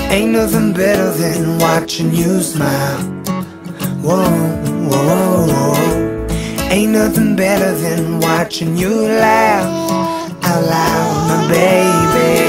Ain't nothing better than watching you smile. Whoa, whoa, whoa. Ain't nothing better than watching you laugh out loud, my baby.